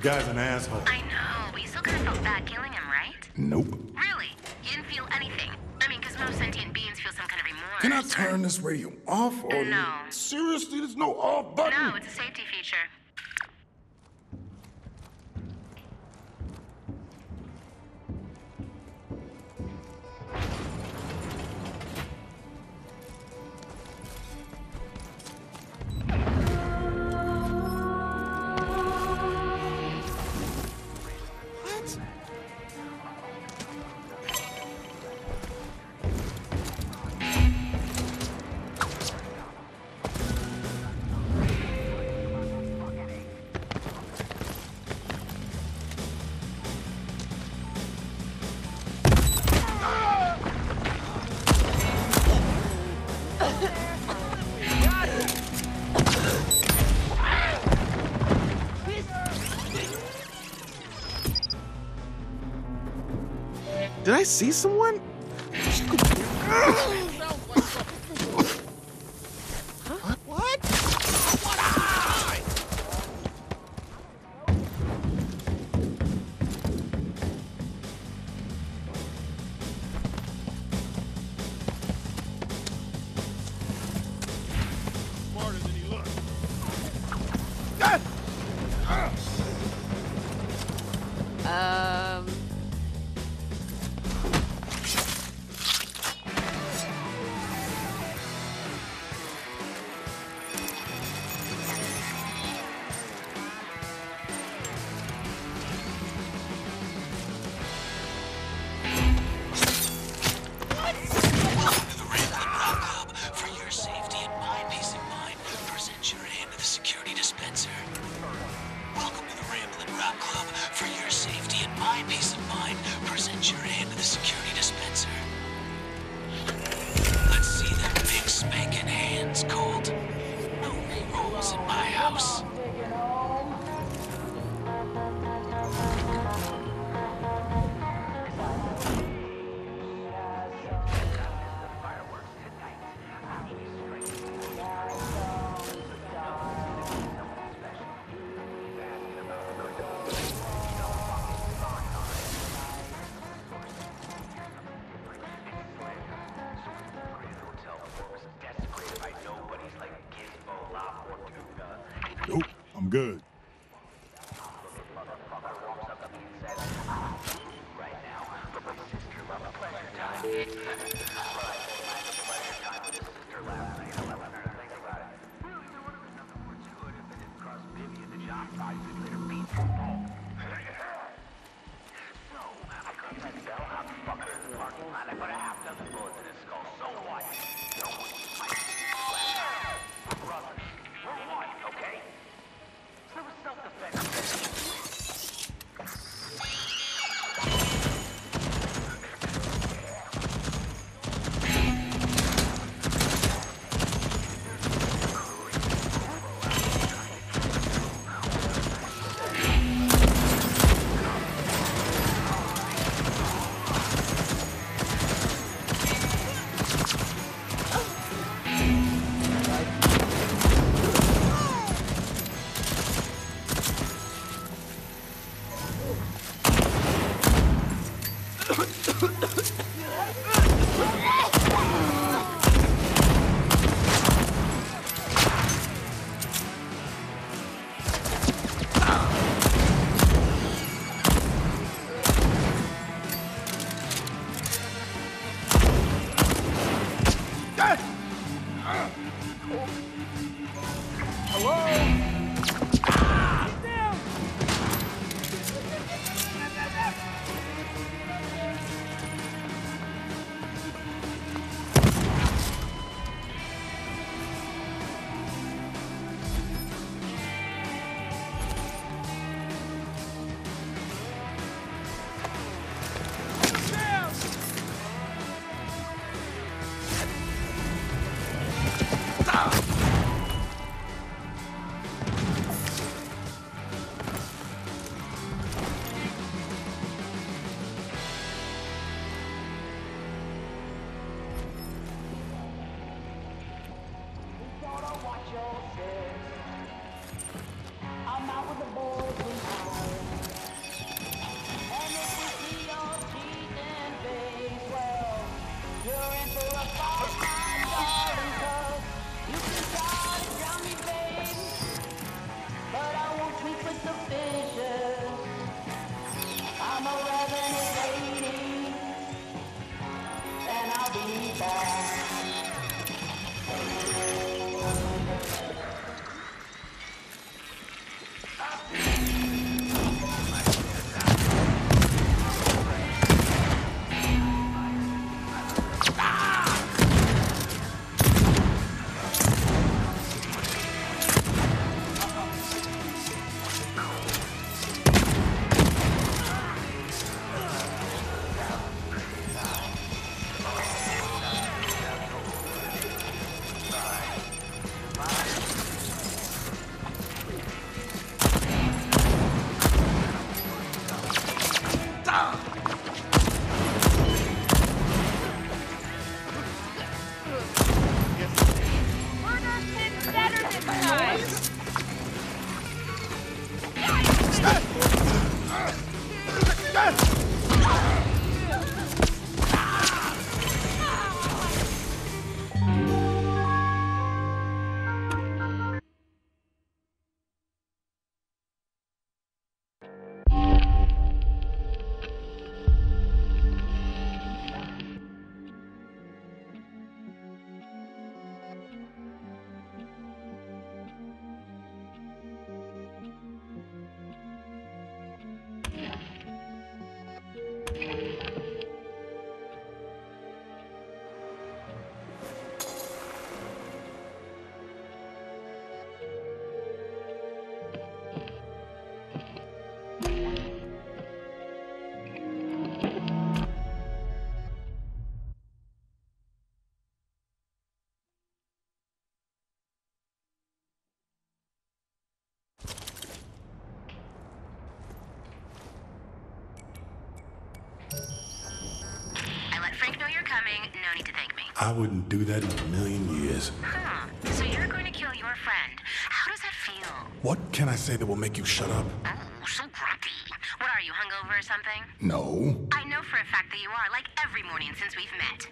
guy's an asshole. I know, but you still kind of felt bad killing him, right? Nope. Really? You didn't feel anything? I mean, because most sentient beings feel some kind of remorse. Can I turn this radio off? Or No. Seriously, there's no off button? No, it's a safety feature. Did I see someone? Colt. No rerolls in my house. Nope, I'm good. I'm out with the boys and coming. No need to thank me. I wouldn't do that in a million years. Huh. So you're going to kill your friend. How does that feel? What can I say that will make you shut up? Oh, so grumpy. What are you, hungover or something? No. I know for a fact that you are, like every morning since we've met.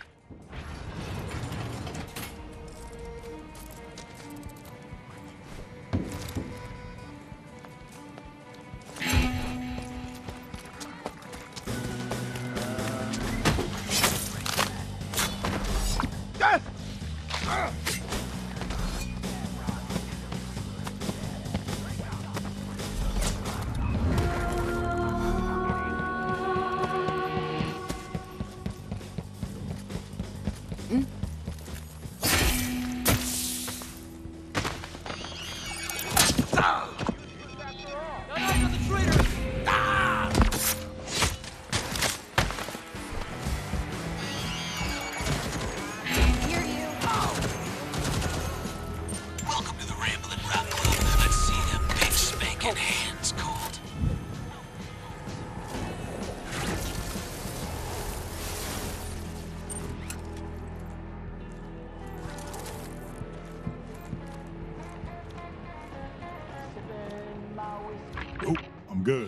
Welcome to the Ramblin Rock Club. Let's see them big spanking hands, Colt. Nope, I'm good.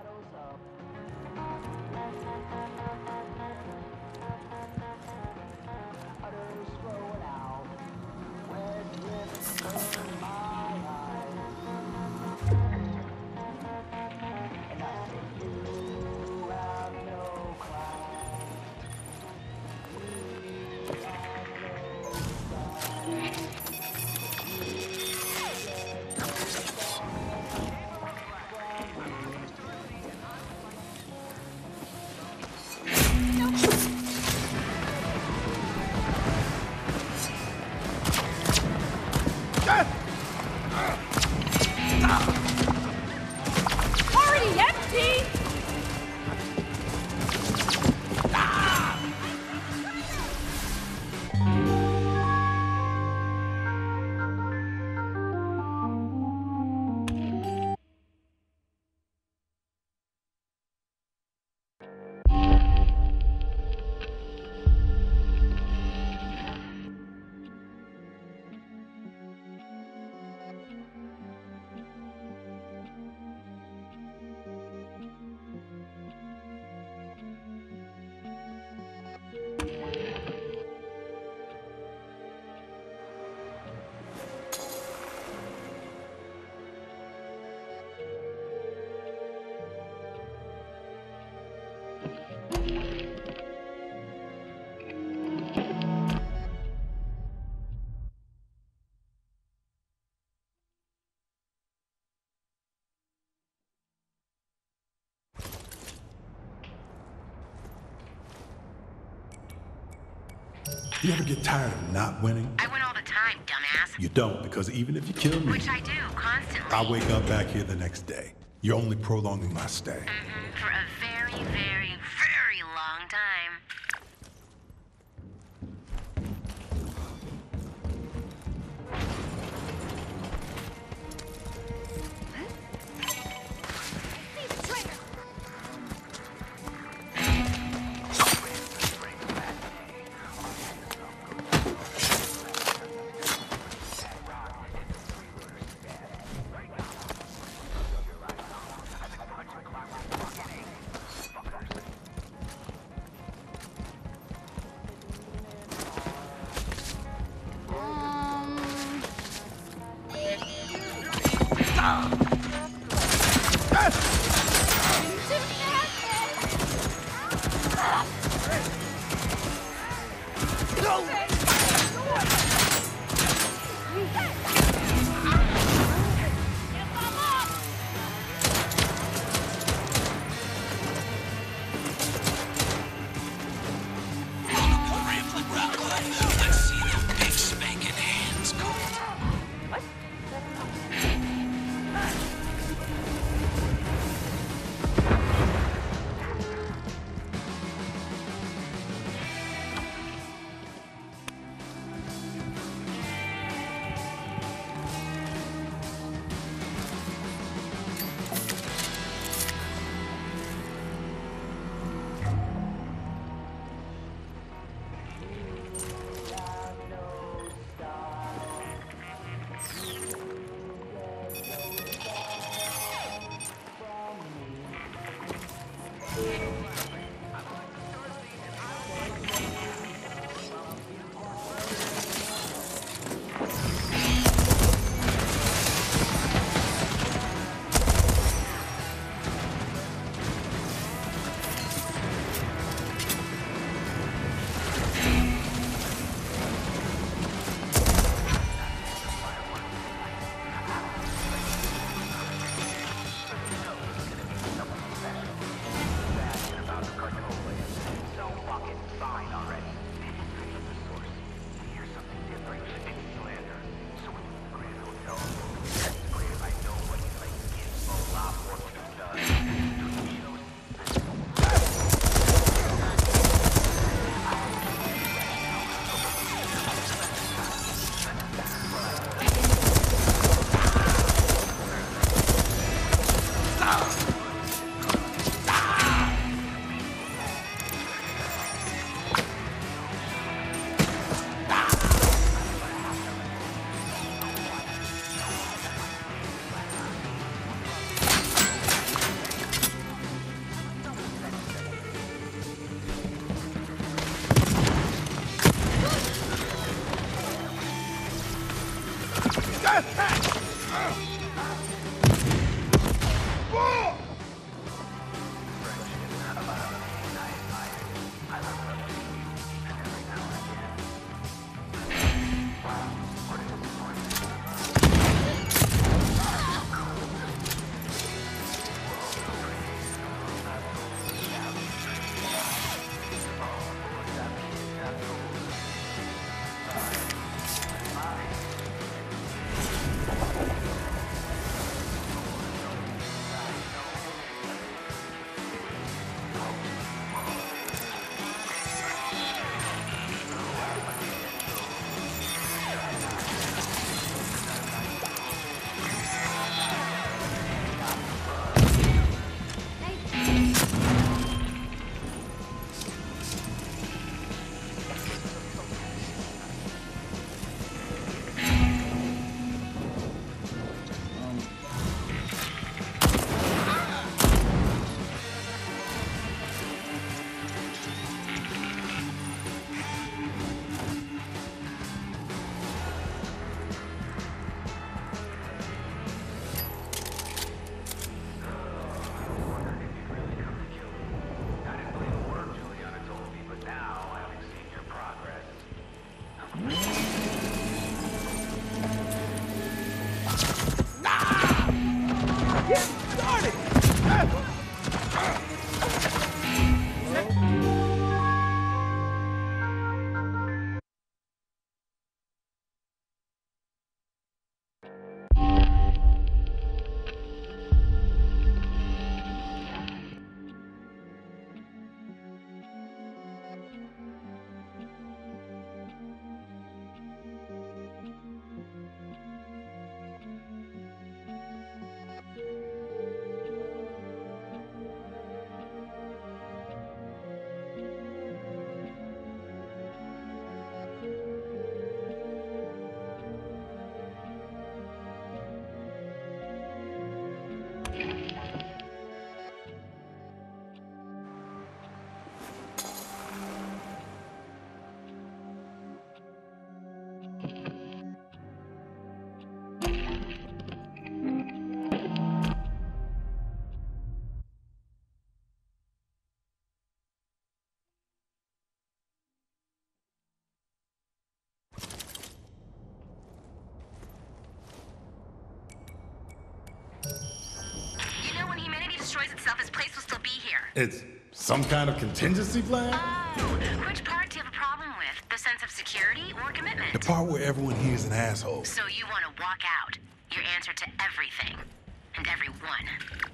Already empty? You ever get tired of not winning? I win all the time, dumbass. You don't, because even if you kill me, Which I do, constantly. I wake up back here the next day. You're only prolonging my stay. For a very, very, very long time. It's some kind of contingency plan? Oh, which part do you have a problem with? The sense of security or commitment? The part where everyone here is an asshole. So you want to walk out. Your answer to everything. And everyone.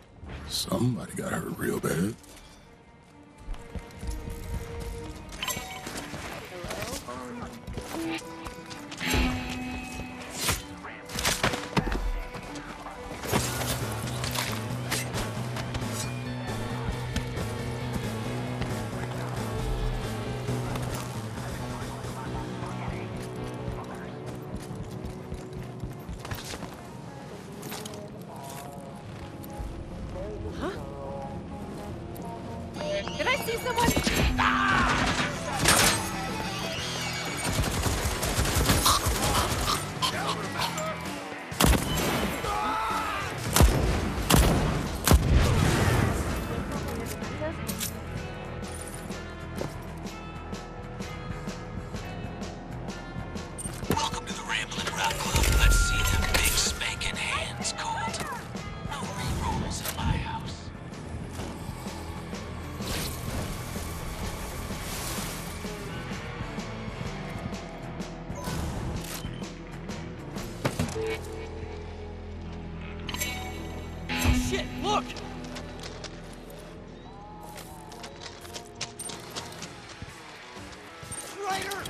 Somebody got hurt real bad. Did I see someone? Welcome to the Ramblin' Rock Club. Let's see them big spanking hands, Colt. No re-rolls in my house. Shit, look! Strider!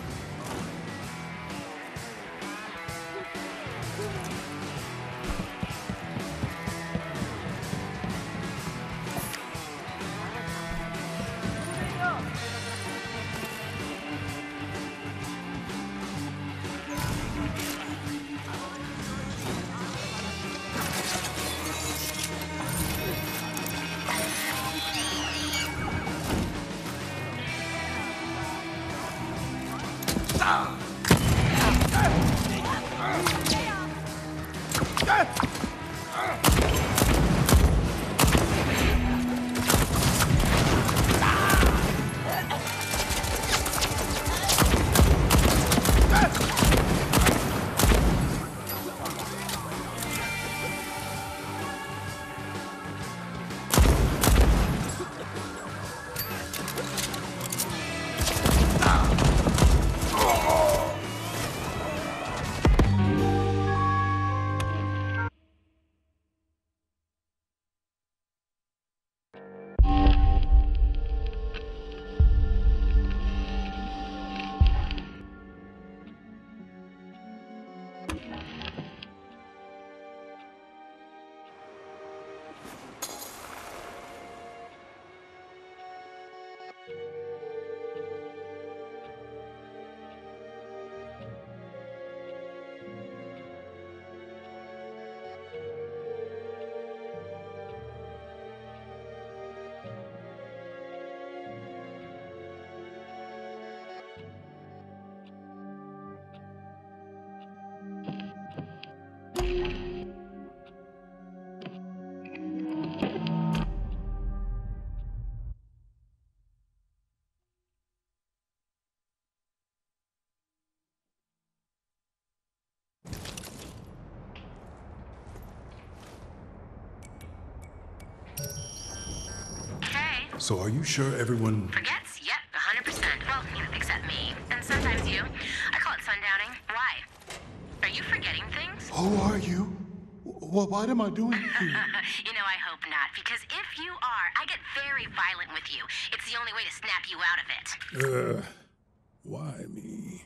So are you sure everyone... Forgets? Yep, 100%. Well, except me. And sometimes you. I call it sundowning. Why? Are you forgetting things? Who are you? What am I doing here? You know, I hope not, because if you are, I get very violent with you. It's the only way to snap you out of it. Why me?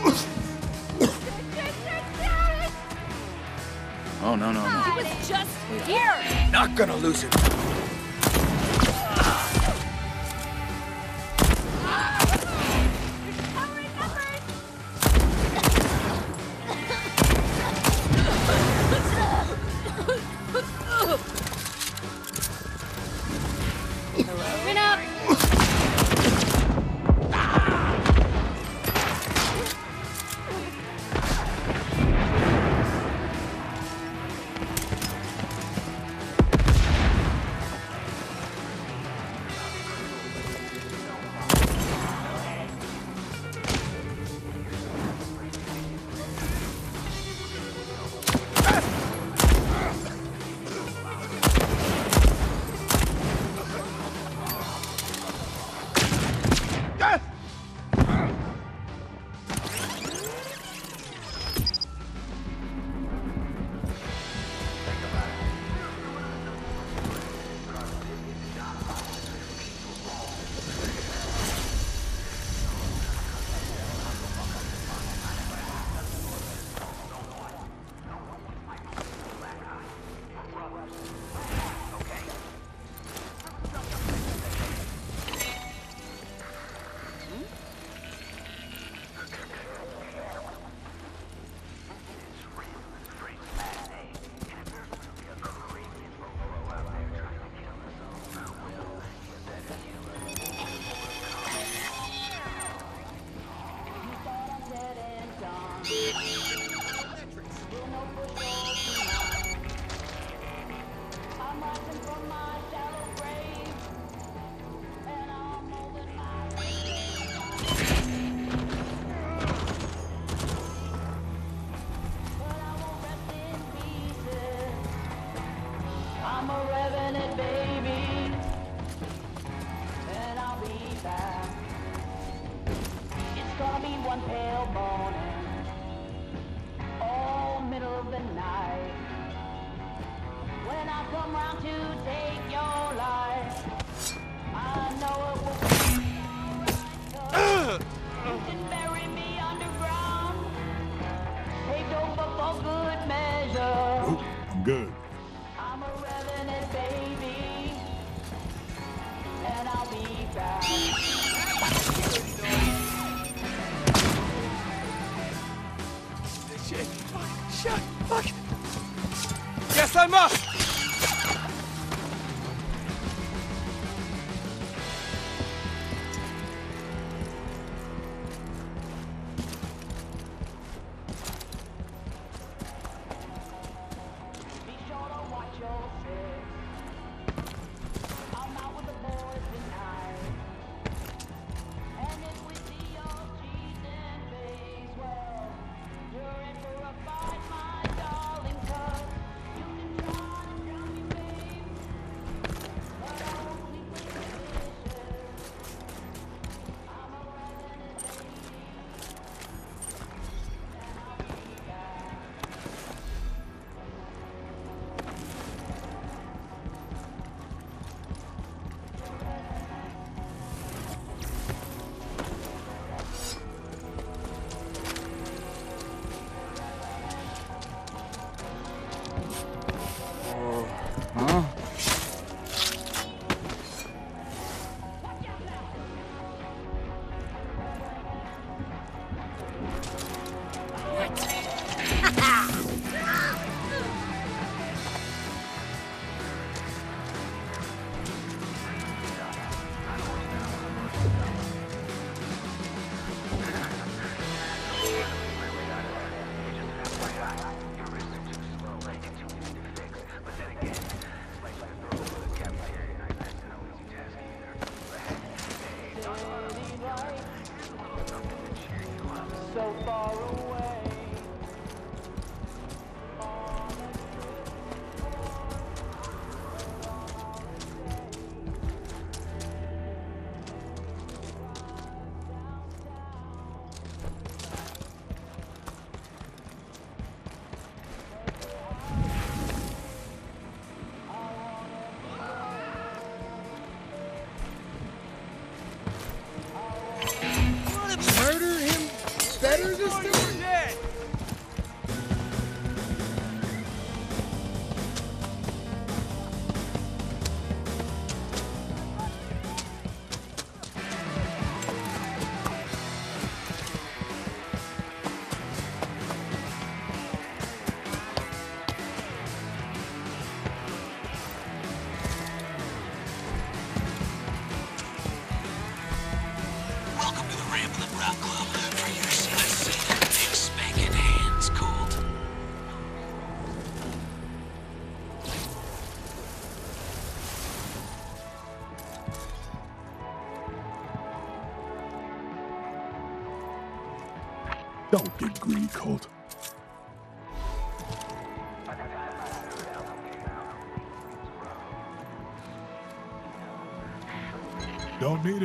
Oh, no, no, no. He was just here. Not gonna lose it. Open up. I'm good. I'm a revenant baby, and I'll be back. Shit. Fuck. Shit. Fuck. Yes, I must. Be sure to watch your six. I'm out with the boys tonight. And if we see your cheese and face, well, you're in for a fight, my darling, 'cause you can try to drown me, babe, but I won't sleep with the dishes. I'm a revenant baby, and I'll be back. Huh? So far away. Murder him better this Don't get greedy, Colt. Don't need it.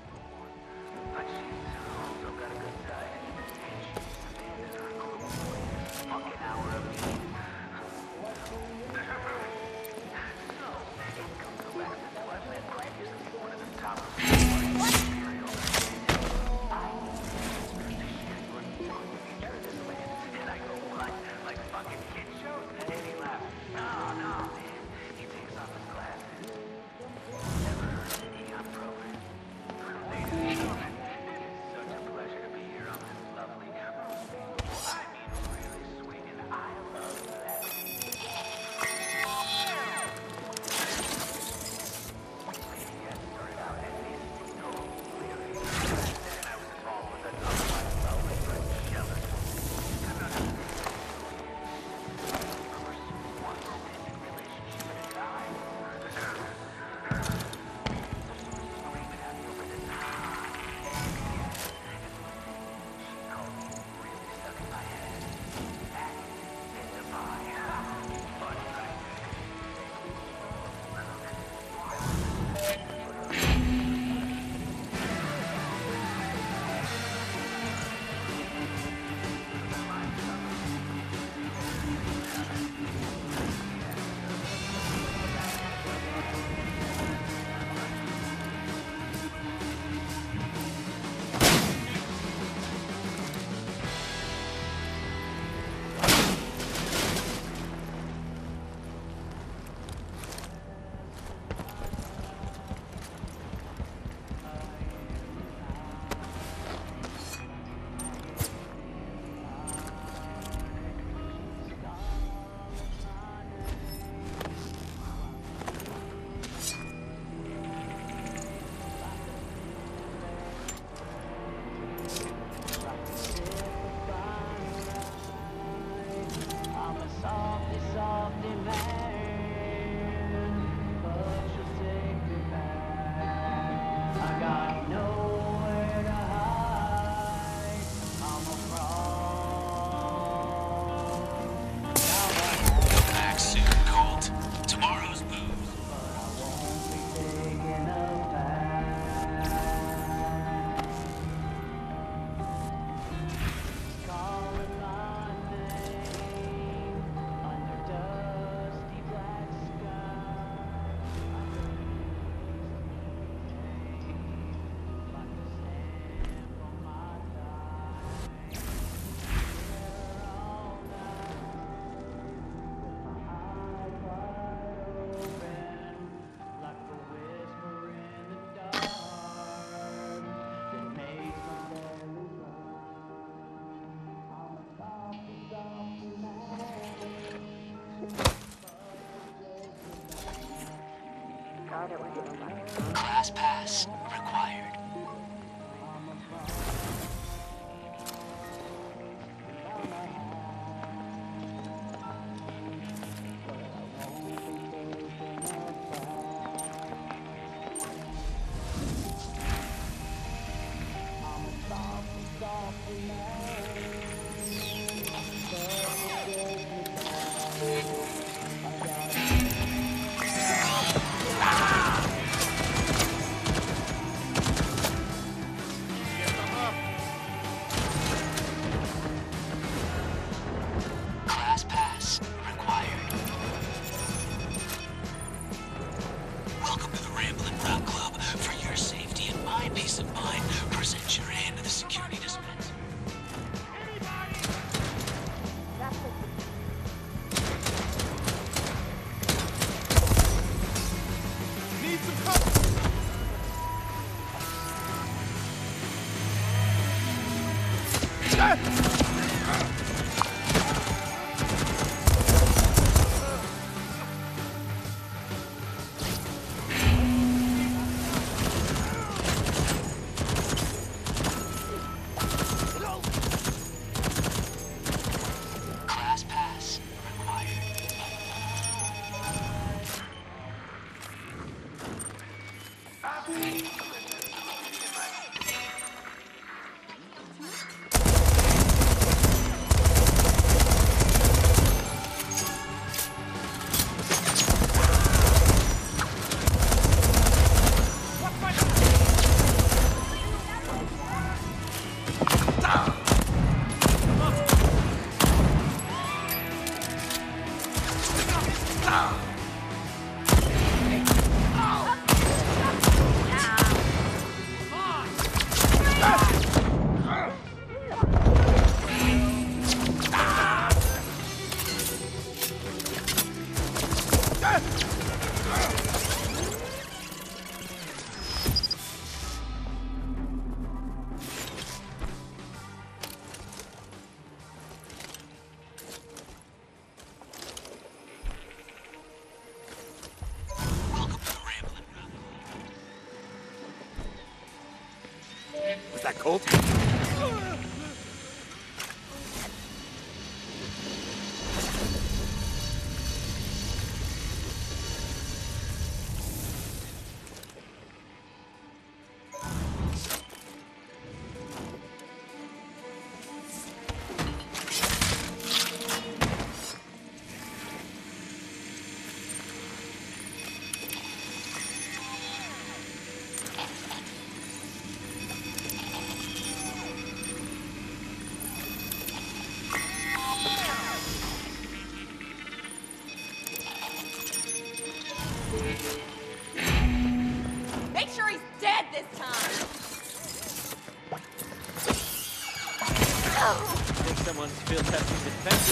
Class pass required. Class pass required. Welcome to the Ramblin' Rock Club. For your safety and my peace of mind, present your hand to the security dispenser. Need some cover. Class pass required. Colt? Make sure he's dead this time. Think someone's field testing the defenses?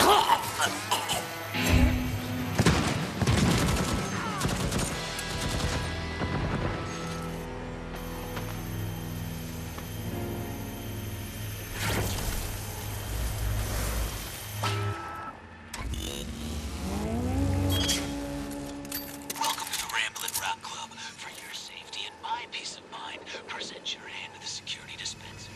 Welcome to the Ramblin' Rock Club. For your safety and my peace of mind, present your hand to the security dispenser.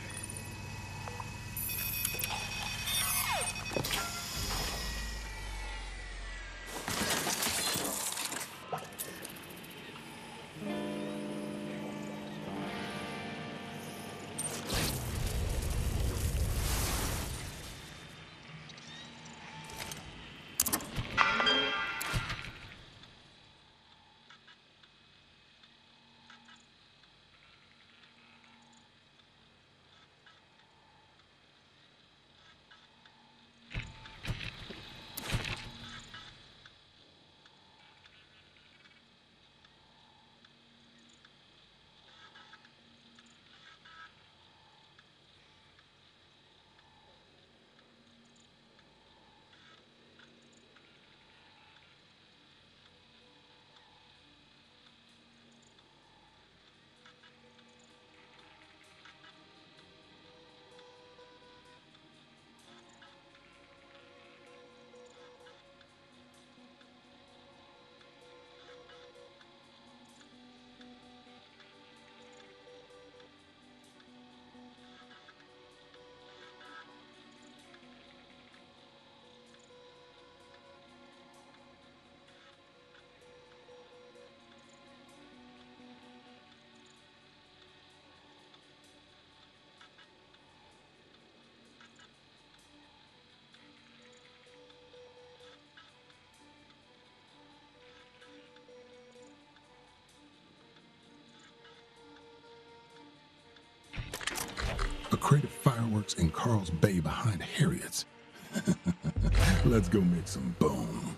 A crate of fireworks in Carl's Bay behind Harriet's. Let's go make some boom.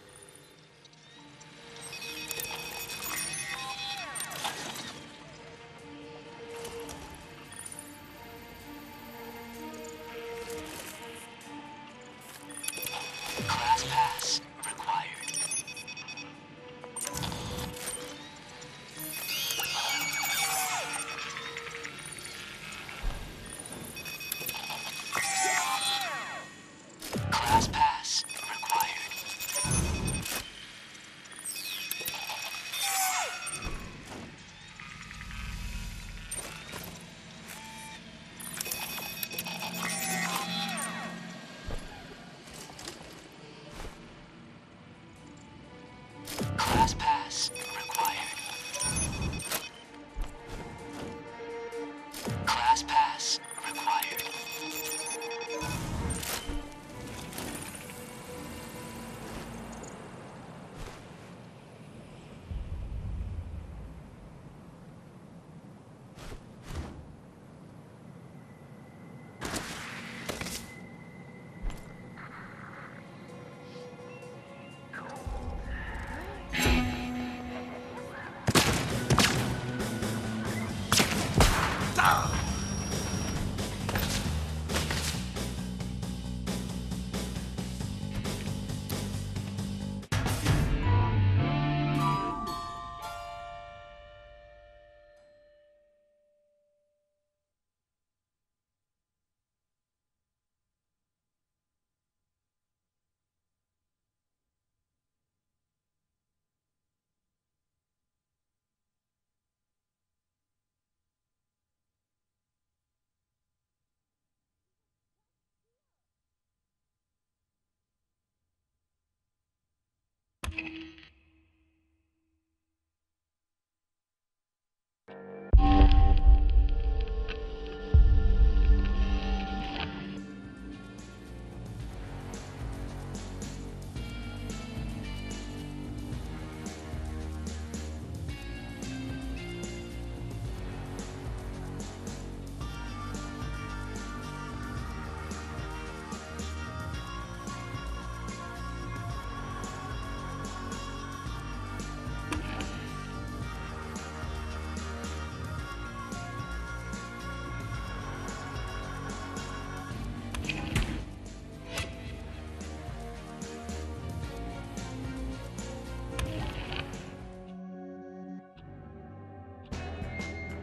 Class pass required. Class pass required.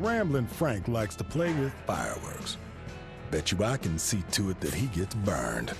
Ramblin Frank likes to play with fireworks. Bet you I can see to it that he gets burned.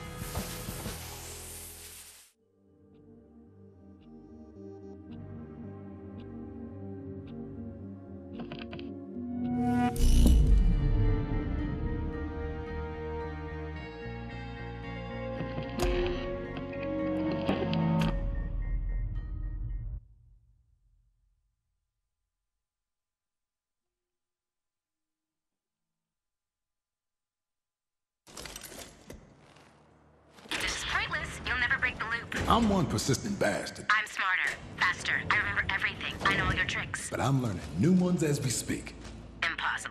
I'm one persistent bastard. I'm smarter, faster. I remember everything. I know all your tricks. But I'm learning new ones as we speak. Impossible.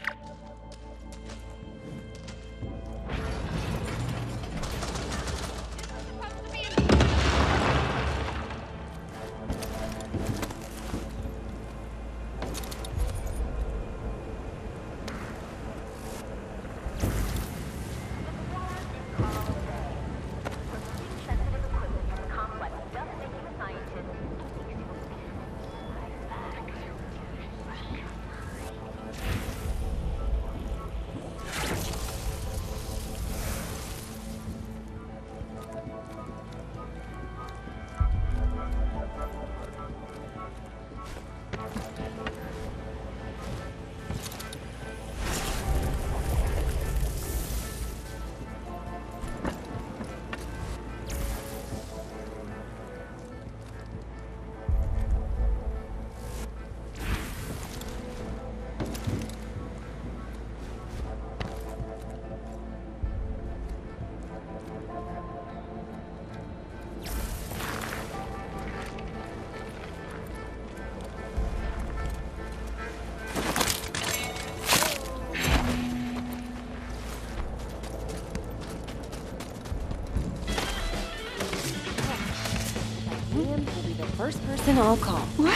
First person I'll call. What?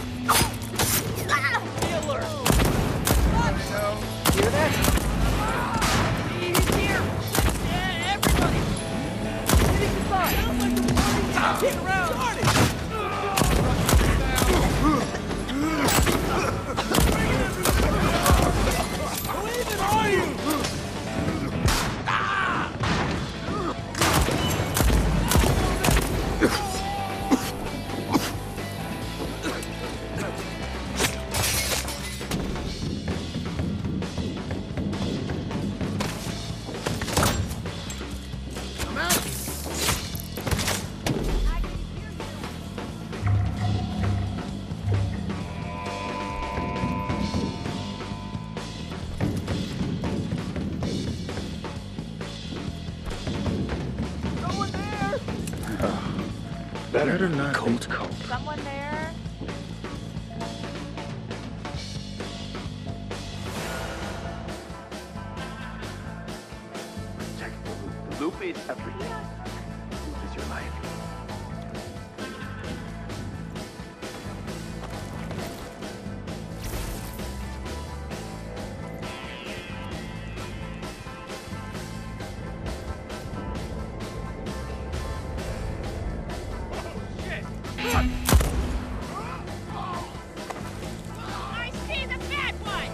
Killer! Hear that? He's here! Yeah, everybody! Hitting the side! Sounds like the party's getting around! Who even are you? Better not Colt. Someone there? Check the loop. The loop is everything. The loop is your life. I see the bad one!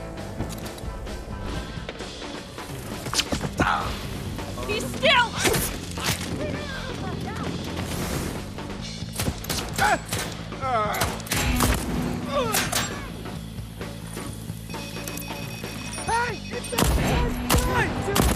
He's still! Hey! It's a bad guy!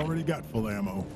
already got full ammo.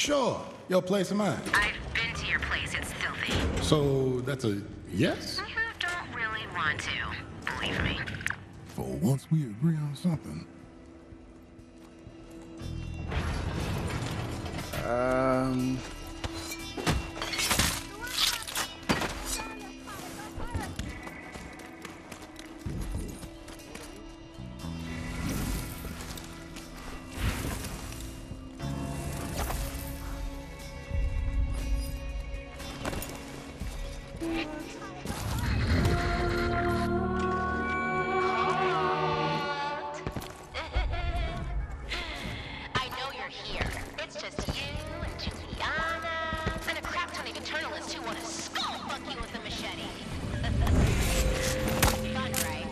Sure, your place or mine. I've been to your place. It's filthy. So that's a yes? You don't really want to, believe me. For once we agree on something. I know you're here. It's just you and Juliana and a crap ton of Eternalists who want to skull fuck you with a machete. Fun, right?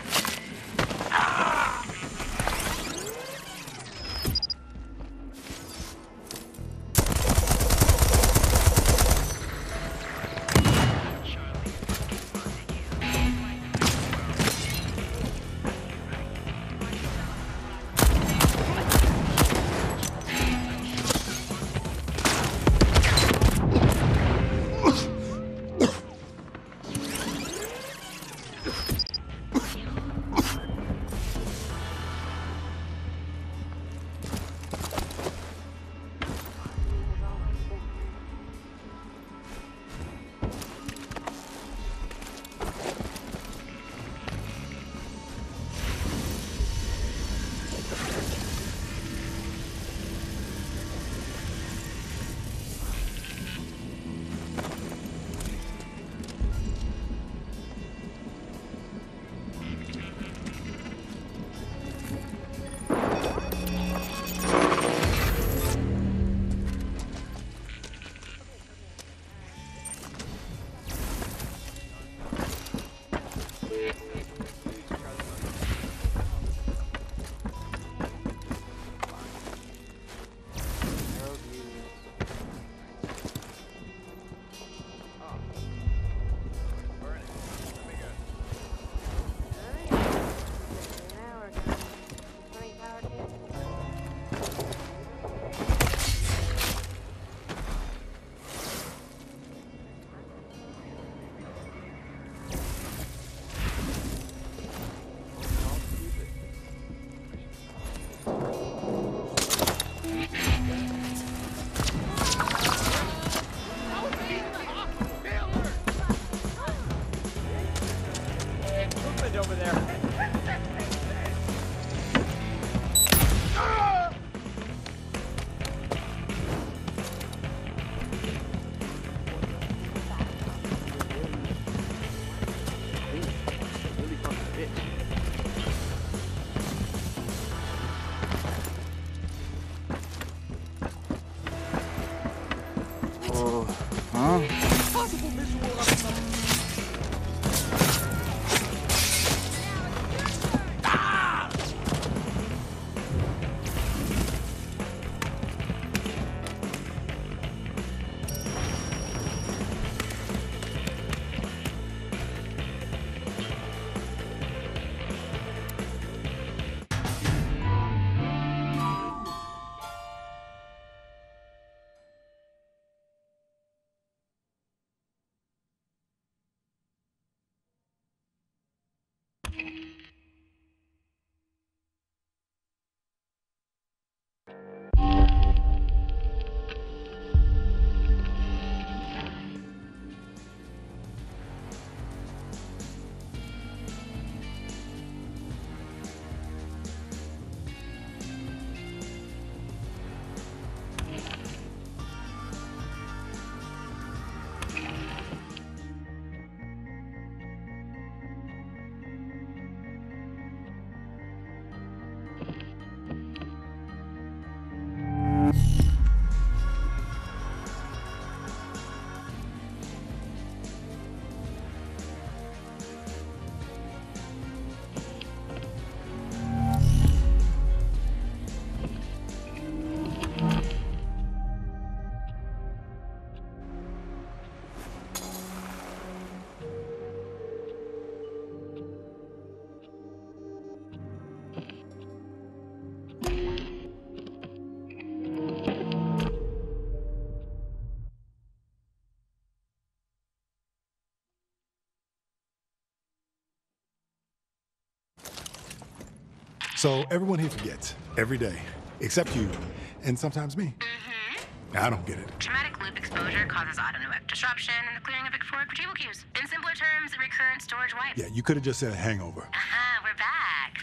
Over there. Possible visual of So everyone here forgets, every day, except you, and sometimes me. I don't get it. Traumatic loop exposure causes auto-network disruption and the clearing of explored retrieval queues. In simpler terms, recurrent storage wipe. Yeah, you could have just said hangover. We're back.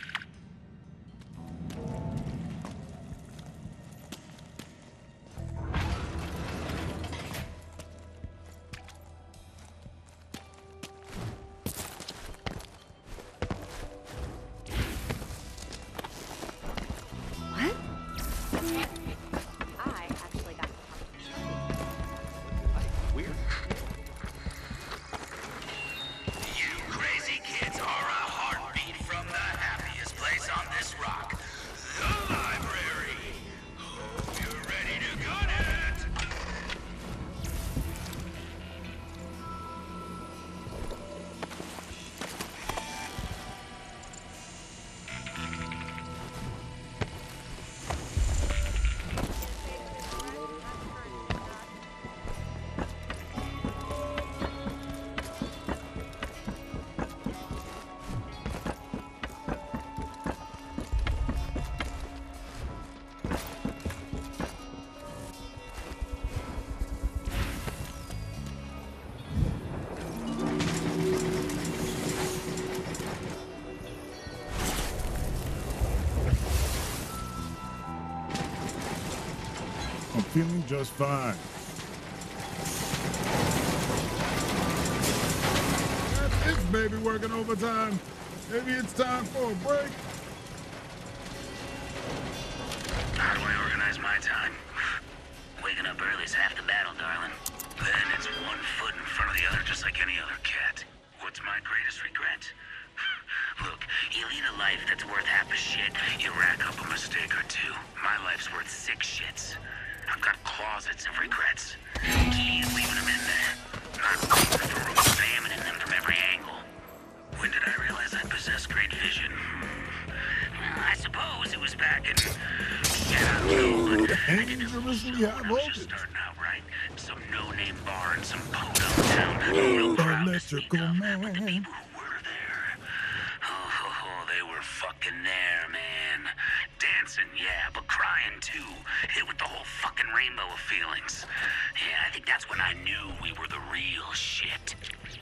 Feeling just fine. That's it, baby, working overtime. Maybe it's time for a break. How do I organize my time? Waking up early is half the battle, darling. Then it's one foot in front of the other, just like any other cat. What's my greatest regret? Look, you lead a life that's worth half a shit, you rack up a mistake or two. My life's worth 6 shits. I've got closets of regrets. Key is leaving them in there. I'm thorough examining them from every angle. When did I realize I possessed great vision? Well, I suppose it was back in... I didn't know I was just starting out, right? Some no-name bar in some podunk town. No crowd to speak of, but the people who were there... Oh, they were fucking there, man. Dancing, yeah, but crying too. Hit with the whole fucking rainbow of feelings. Yeah, I think that's when I knew we were the real shit.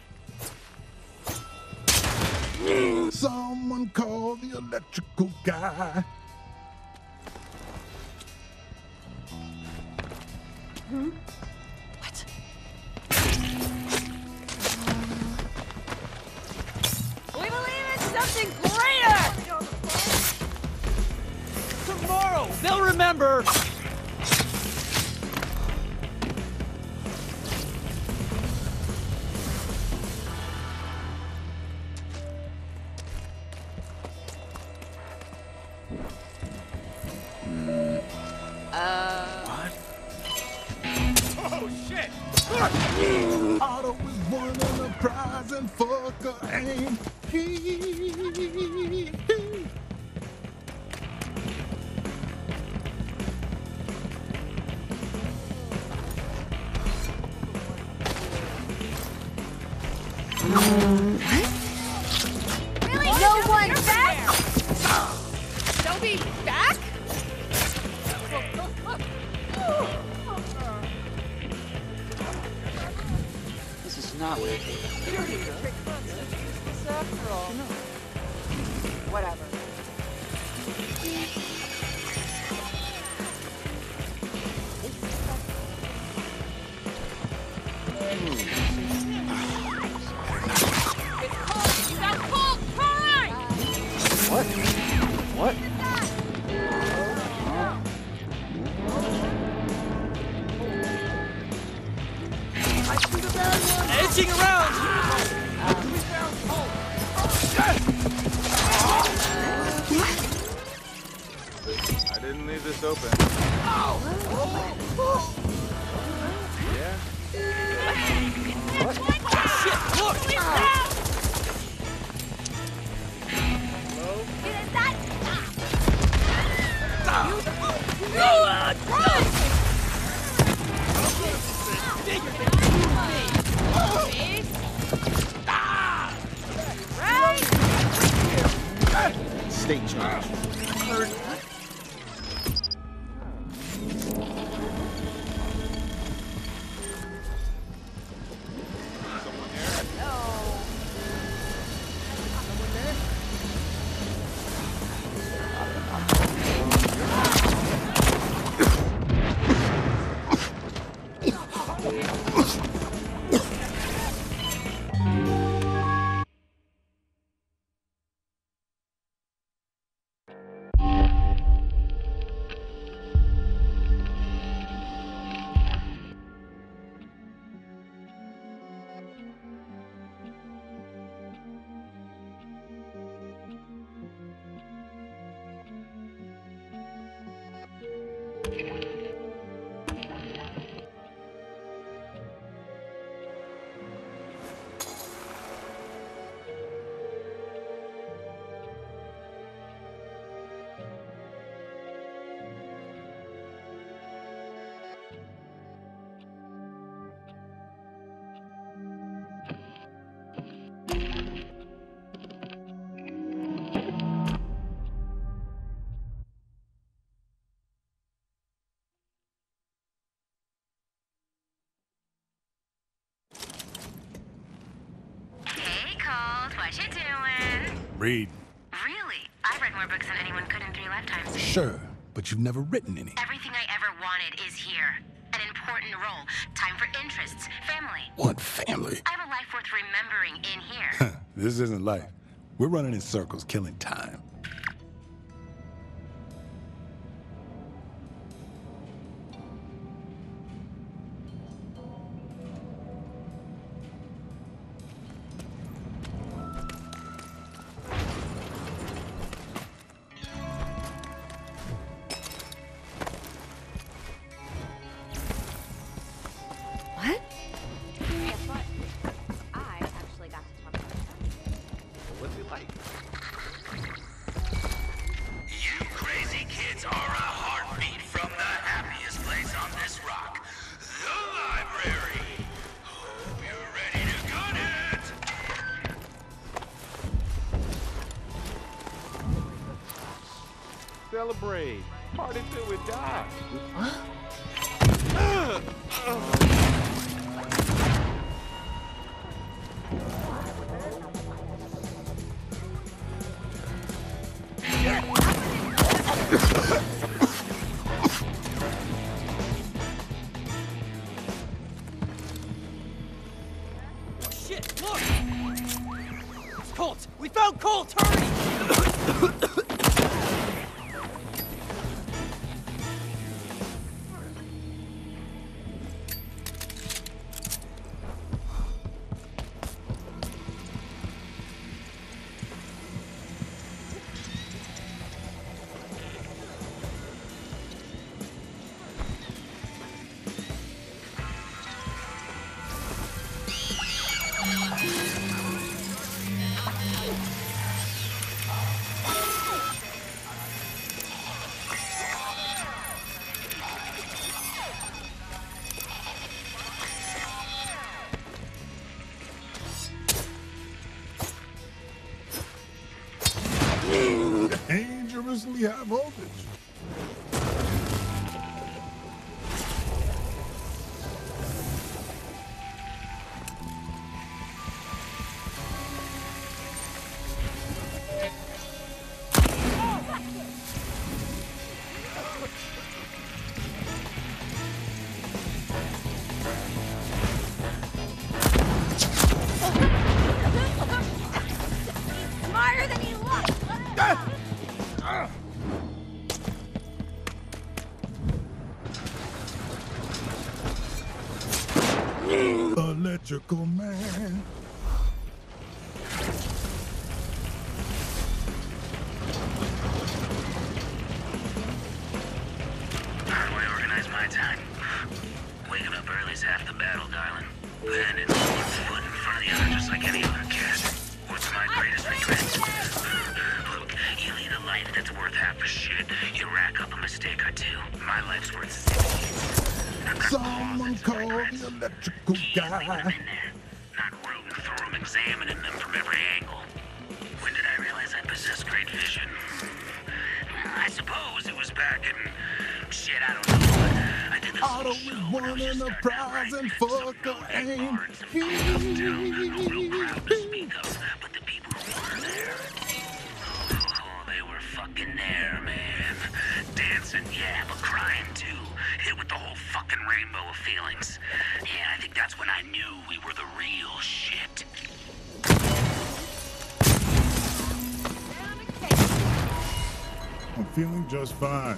Someone call the electrical guy. What? We believe in something greater! Tomorrow, they'll remember! What? Oh, shit! Otto is winning a prize and fucker ain't he. Really? No one's back? Nobody back? This is not what Whatever. You got Colt! Crime! What? What? Edging around! I didn't leave this open. Yeah? Shit, look! State charge. Hey, Colt, what you doing? Read. Really? I've read more books than anyone could in 3 lifetimes. Sure, but you've never written any. Everything I ever wanted is here. An important role, time for interests, family. What family? I have a life worth remembering in here. This isn't life. We're running in circles, killing time. What? Guess what? I actually got to talk to him. What's it like? You crazy kids are a heartbeat from the happiest place on this rock, the library. Hope you're ready to gun it. Celebrate. Party till we die. Shit, look! It's Colt! We found Colt! Hurry! Dangerously high voltage. Smarter than he looks! Electrical man. How do I organize my time? Waking up early is half the battle, darling. Then it's one foot in front of the other, just like any other cat. What's my greatest regret? Look, you lead a life that's worth half a shit. You rack up a mistake or two. My life's worth 6 years. Someone call the electrical guy. Not rooting through them, examining them from every angle. When did I realize I possessed great vision? I suppose it was back in... shit, I don't know. But I did this Auto little show when I was winning just a starting out, prize right? and So fuck no a big aim. parts, some fucking town, no real crowd to speak of. But the people who were there... Oh, they were fucking there, man. Dancing, yeah, but crying too. Hit with the whole fucking rainbow of feelings. Yeah, I think that's when I knew we were the real shit. I'm feeling just fine.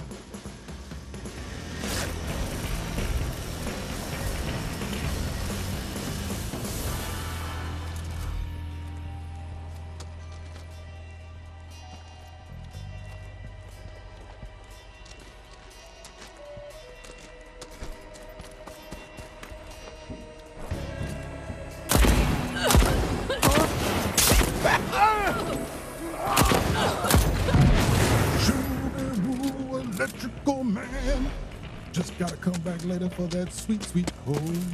man. Just gotta come back later for that sweet, sweet home.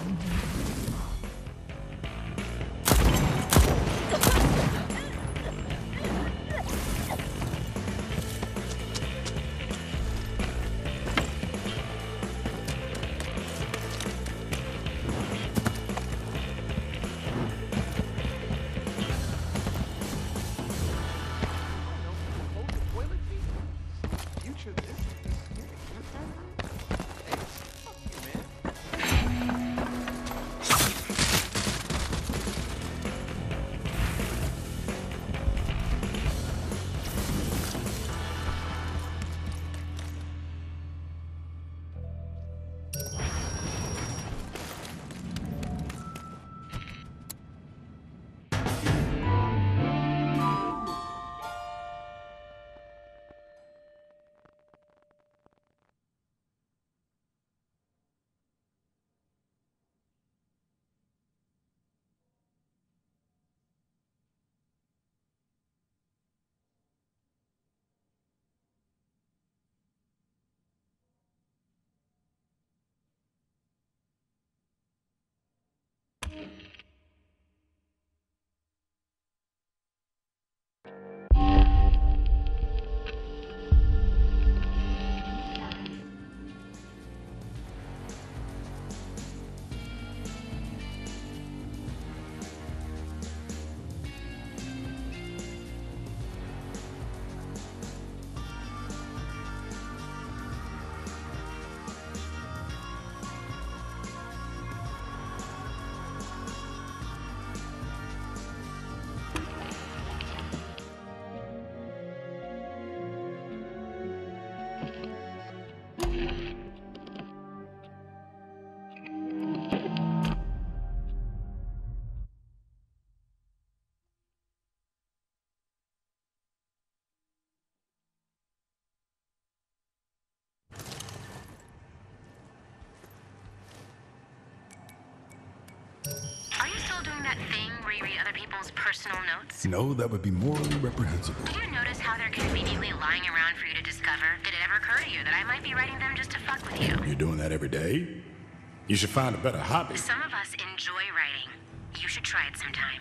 Are you still doing that thing where you read other people's personal notes? No, that would be morally reprehensible. Do you notice how they're conveniently lying around for you to discover? Did it ever occur to you that I might be writing them just to fuck with you? You're doing that every day? You should find a better hobby. Some of us enjoy writing. You should try it sometime.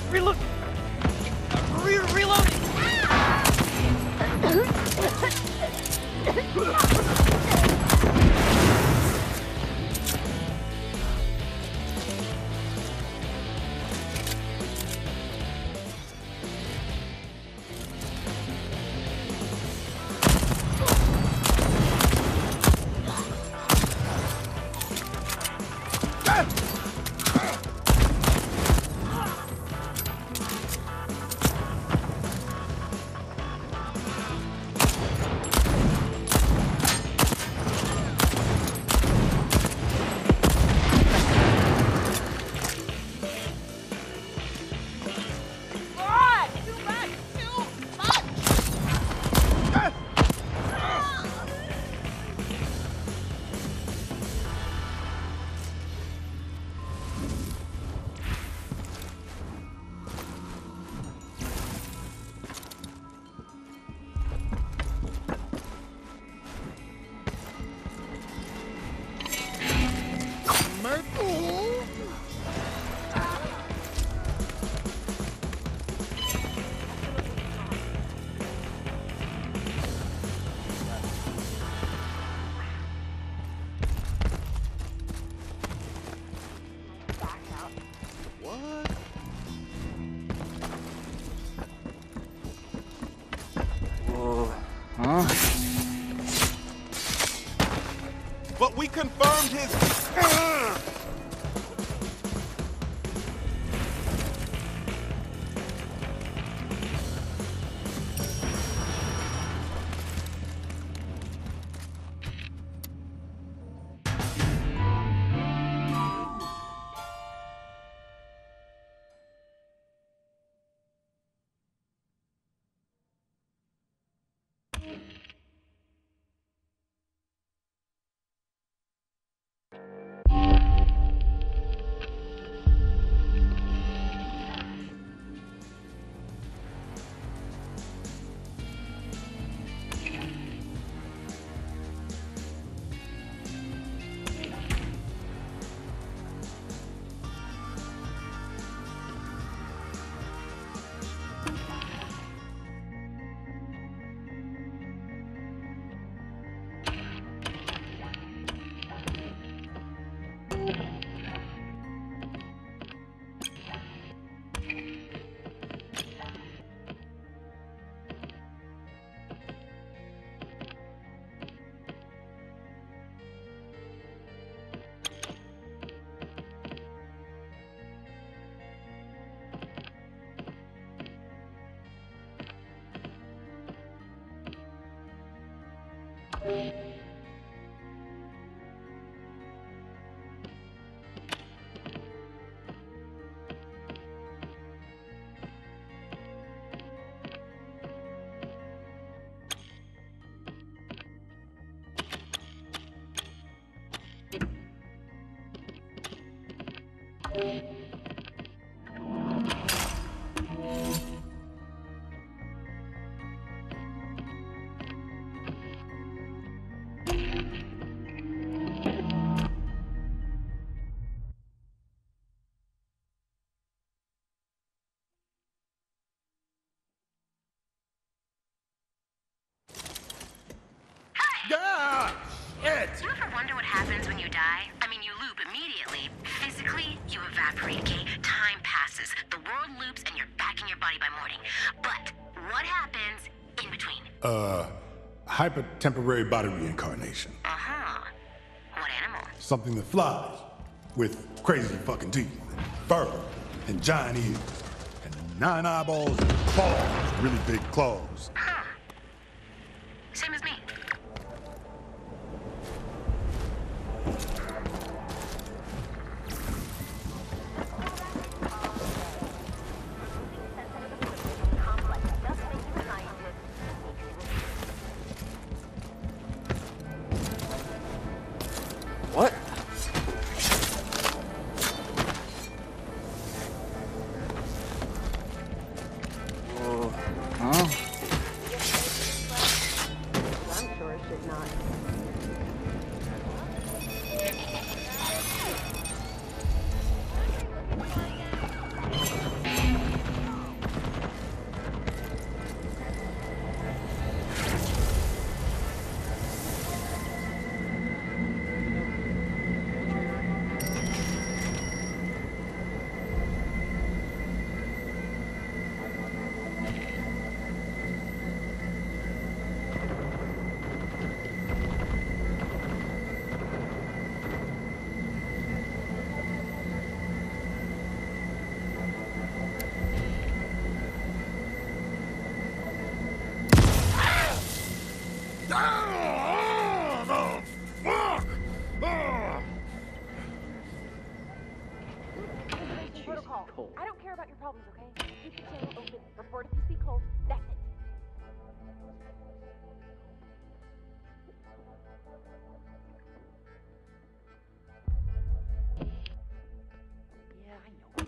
Reload! Reloading! But we confirmed his... You ever wonder what happens when you die? I mean, you loop immediately. Physically, you evaporate, okay? Time passes, the world loops, and you're back in your body by morning. But what happens in between? Hyper-temporary body reincarnation. Uh-huh. What animal? Something that flies, with crazy fucking teeth, fur, and giant ears, and 9 eyeballs and paws, really big claws. Huh. Same as me. What? Whoa. Huh? protocol. Colt. I don't care about your problems, okay? Keep the channel open. Report if you see Colt. That's it. Yeah, I know.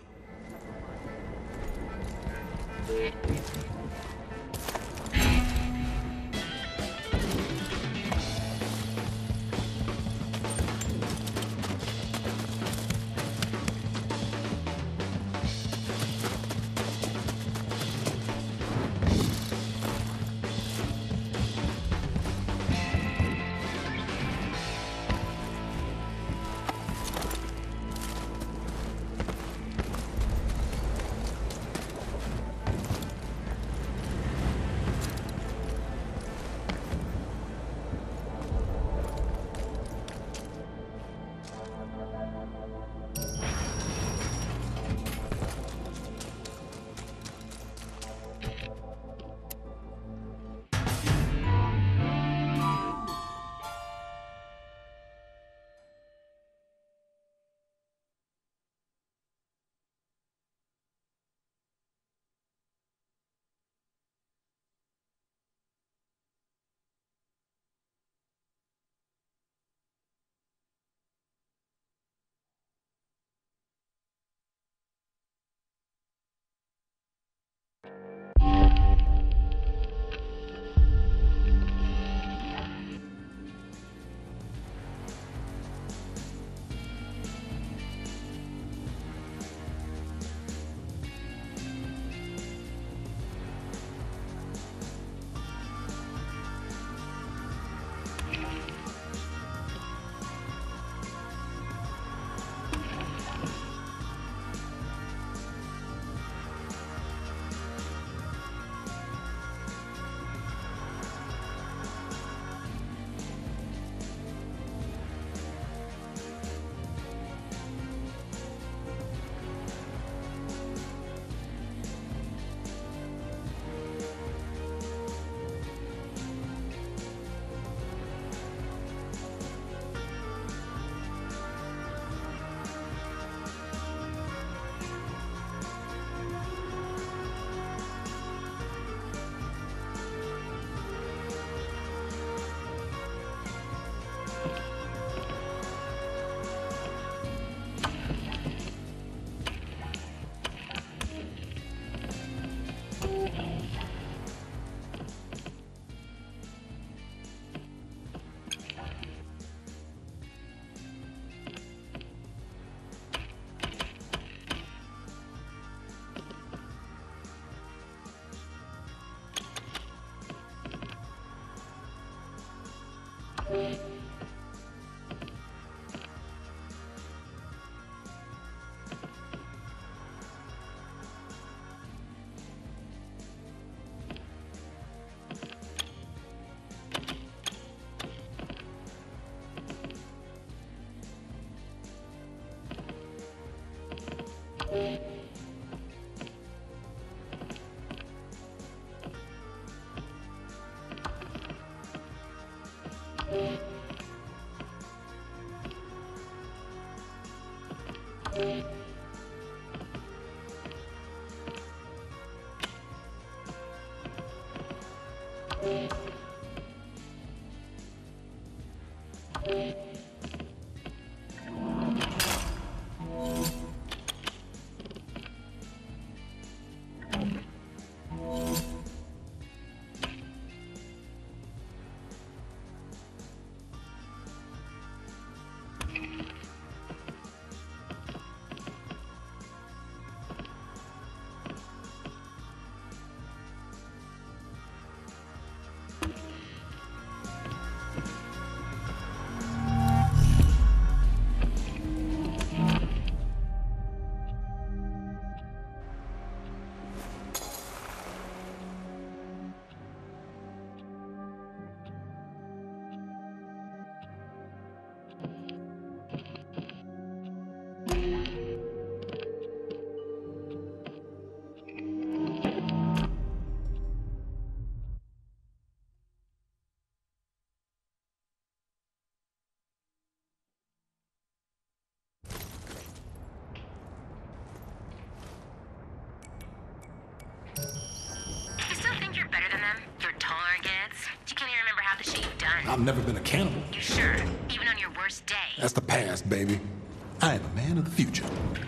I've never been a cannibal. You sure? Even on your worst day? That's the past, baby. I am a man of the future.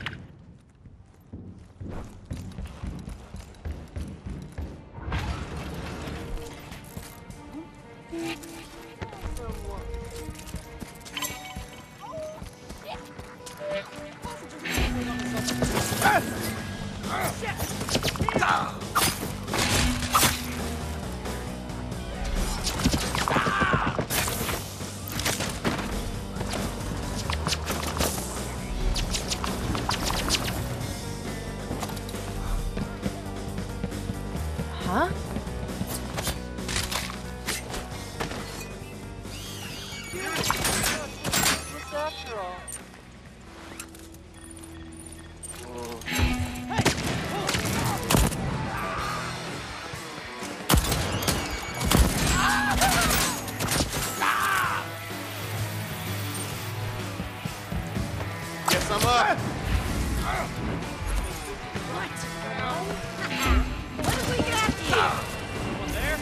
Huh? What's after all? Guess I'm up. What did we get after you? Someone there?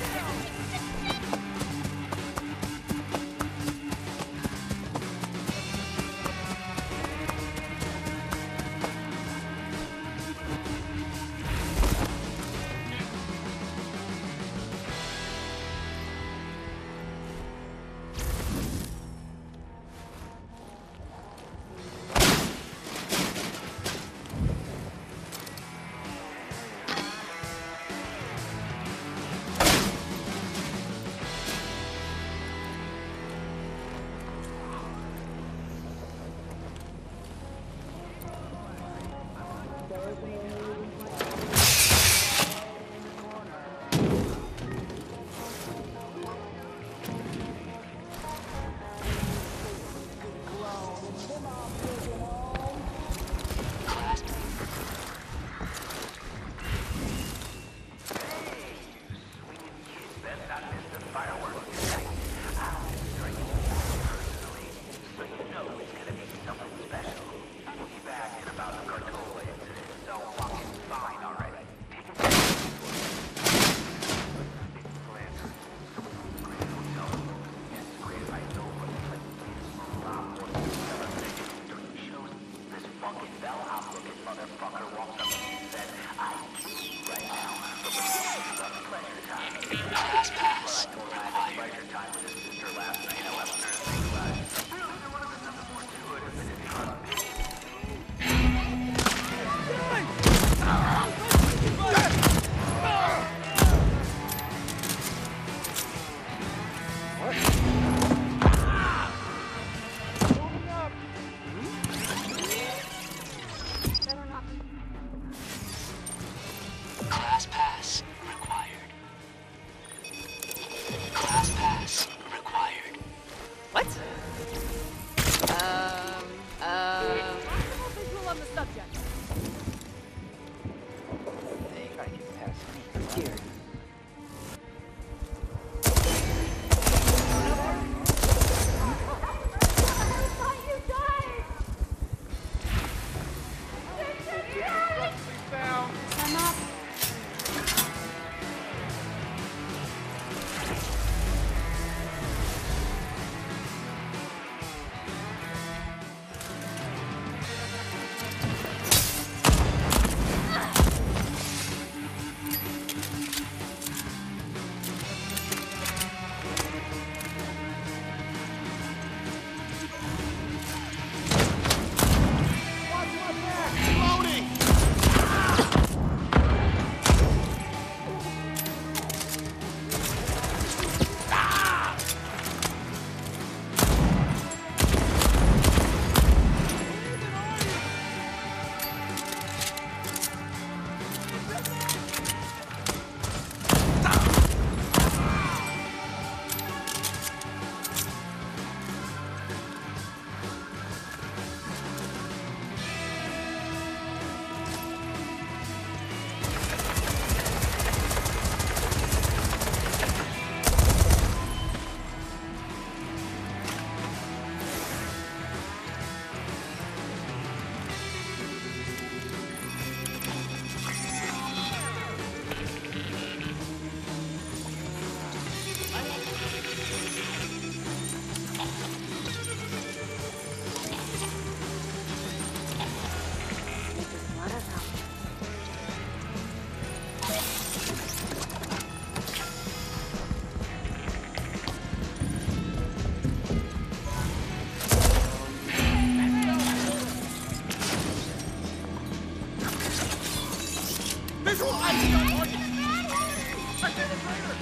visual ID on target. Right there, the trailer.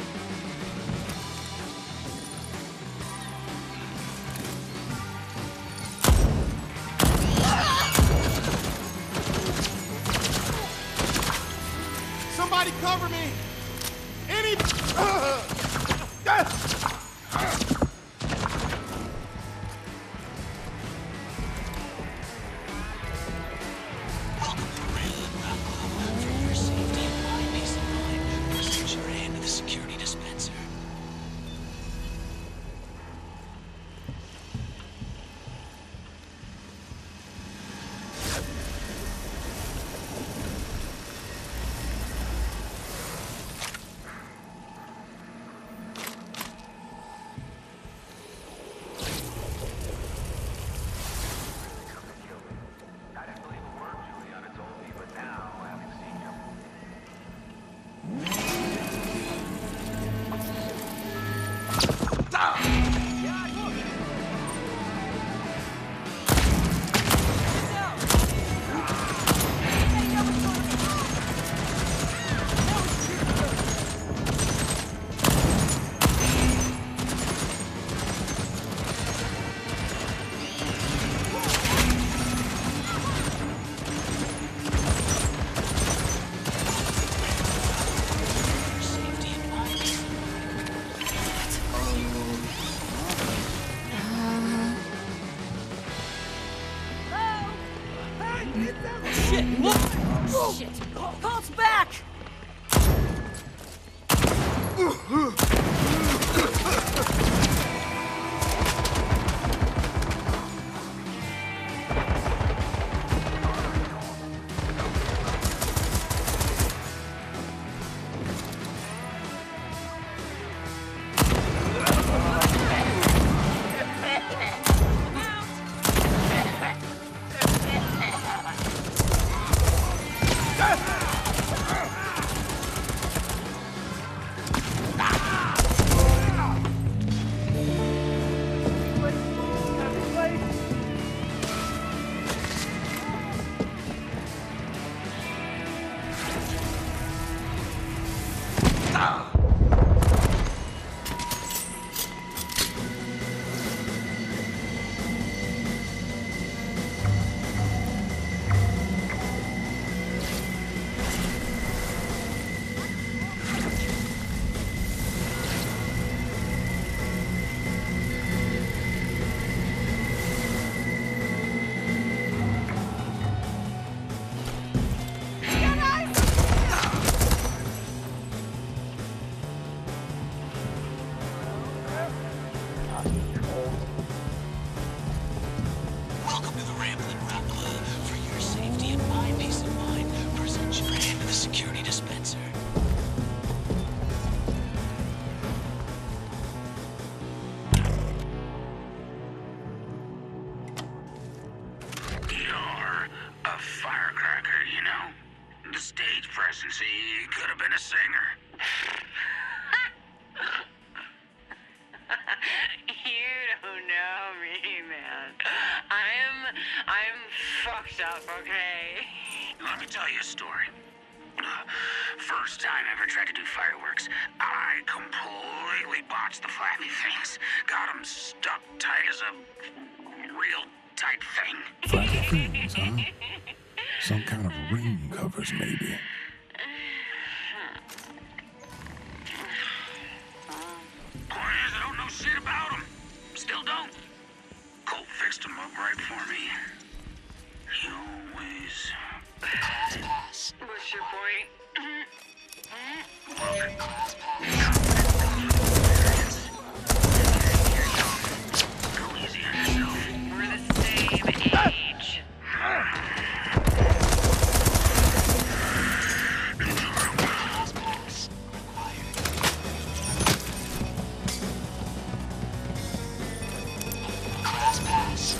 Somebody cover me! Any... Welcome to Ballad of Ramblin. For your safety and my peace of mind, present your hand to the security dispenser. Shit, look! Oh, shit! Colt's back! Welcome to the Ramblin' Ramblin. For your safety and my peace of mind, present your hand to the security dispenser. You're a firecracker, you know? The stage presence, he could have been a singer. You don't know me, man. I'm fucked up, okay? Let me tell you a story. First time I ever tried to do fireworks, I completely botched the flappy things. Got them stuck tight as a real tight thing. Flappy things, huh? Some kind of ring covers, maybe. Point is, I don't know shit about them. Still don't. Colt fixed them up right for me. He always... Pass. What's your point? Go easy on yourself. We're the same age. Class pass.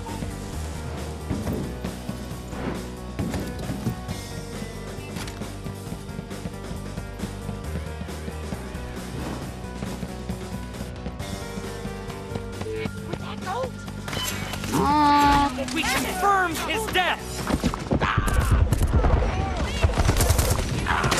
We confirmed his death!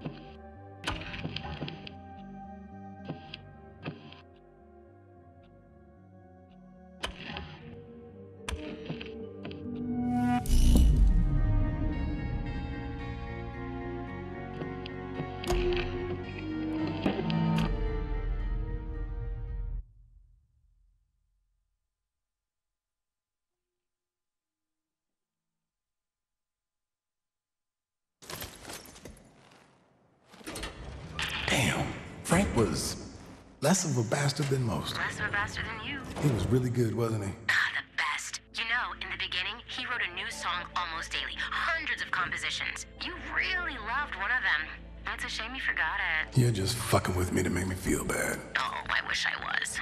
Damn, Frank was less of a bastard than most. Less of a bastard than you. He was really good, wasn't he? The best. You know, in the beginning, he wrote a new song almost daily. Hundreds of compositions. You really loved one of them. It's a shame you forgot it. You're just fucking with me to make me feel bad. Oh, I wish I was.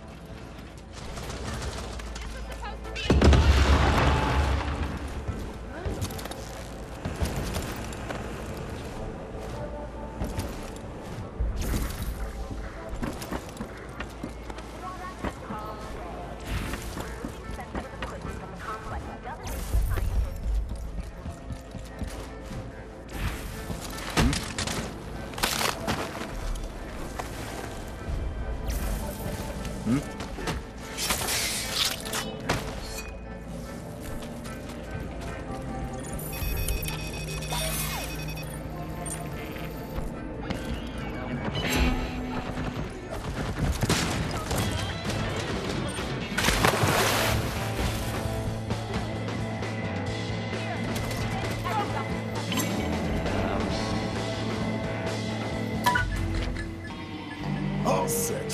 All set.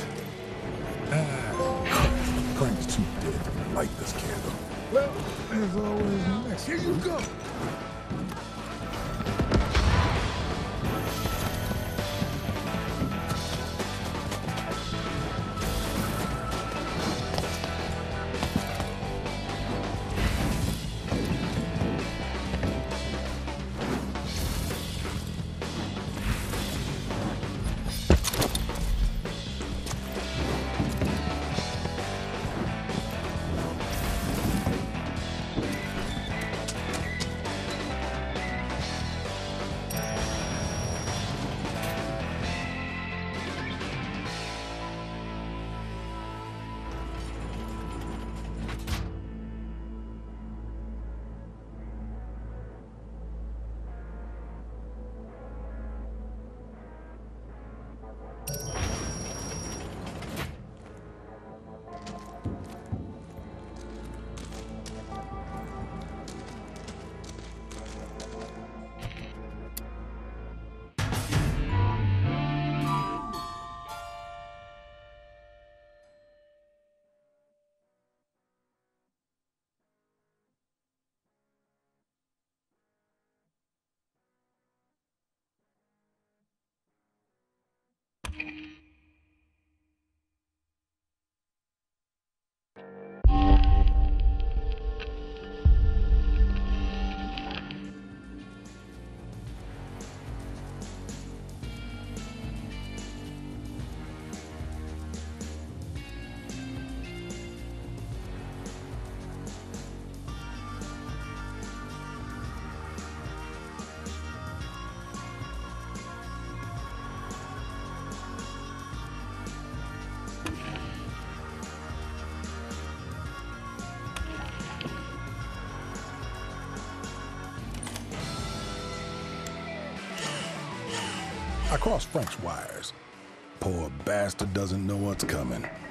Frank's too dead to light this candle. Well, there's always next. Here you go. I crossed Frank's wires. Poor bastard doesn't know what's coming.